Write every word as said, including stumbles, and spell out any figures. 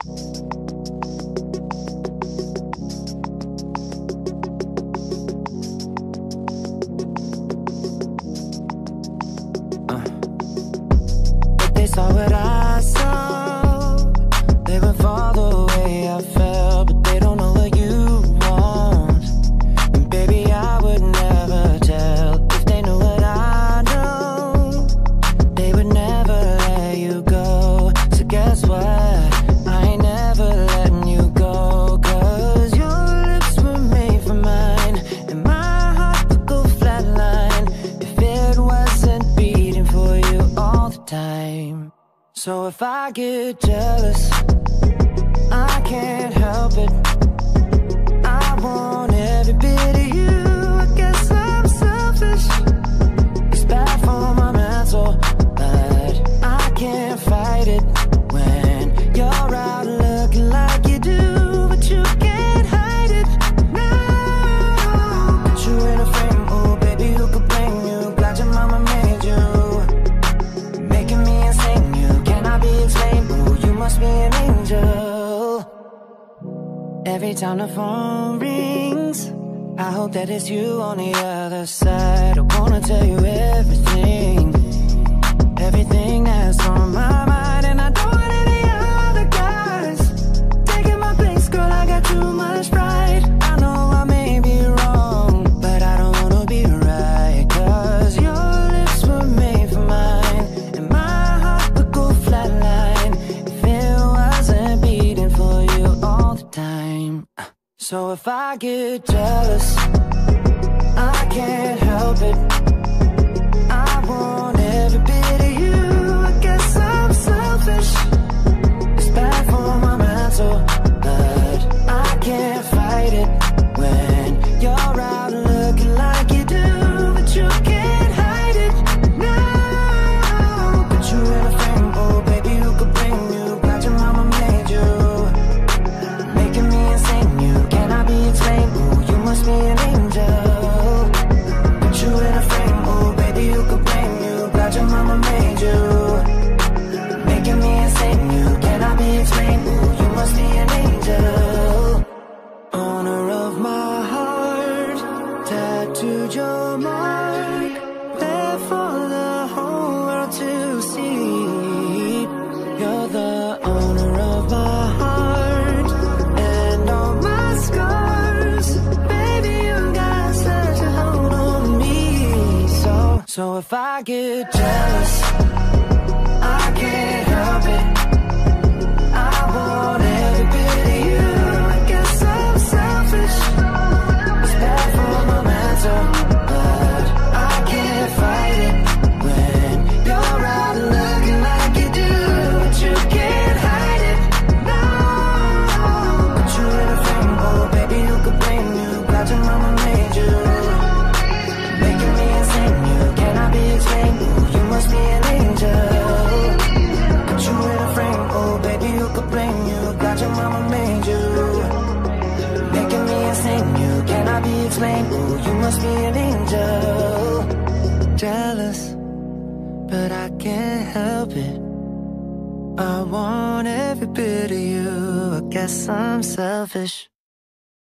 They saw what I saw, they would fall the way I felt, but they don't know what you want. And baby, I would never tell if they knew what I know. They would never let you go. So guess what? I ain't never letting you go, 'cause your lips were made for mine, and my heart would go flatline if it wasn't beating for you all the time. So if I get jealous, I can't help it. I want every bit of you. I guess I'm selfish. It's bad for my mental, but I can't fight it when you're out looking like you do, but you can't hide it. No, put you in a frame, oh baby, who could blame you? Glad your mama made you, making me insane. You cannot be explained, oh, you must be an angel. Every time the phone rings, I hope that it's you on the other side. I wanna tell you everything, everything that's on my mind, and I don't want any other guys taking my place, girl, I got too much pride. I know I may be wrong, but I don't wanna be right, 'cause your lips were made for mine, and my heart would go flatline if it wasn't beating for you all the time. So if I get jealous, I can't help it. I want every bit of you. I guess I'm selfish. It's bad for my mental, but I can't fight it when you're out looking like you do, but you can't hide it. No, put you in a frame, oh baby, who could blame you? Glad your mama made you, making me insane. You cannot be explained, oh, you must be an angel. Put you in a frame, oh baby, who could blame you? Glad your mama made you, making me insane. You cannot be explained, oh, you must be an angel. Owner of my heart, tattooed your mark, there for the whole world to see. You're the owner of my heart and all my scars. Baby, you got such a hold on me. So, so if I get jealous, I can't help it. I want every bit of you. I guess I'm selfish. It's bad for my mental, but I can't fight it when you're out looking like you do, but you can't hide it. No, put you in a frame, oh baby, who could blame you? Glad your mama made you, making me insane. You cannot be explained, oh, you must be an angel. Put you in a frame, oh baby, who could blame you? Glad your mama made you, making me insane. You cannot be explained, oh, you must be an angel. Jealous, but I can't help it. I want every bit of you. I guess I'm selfish.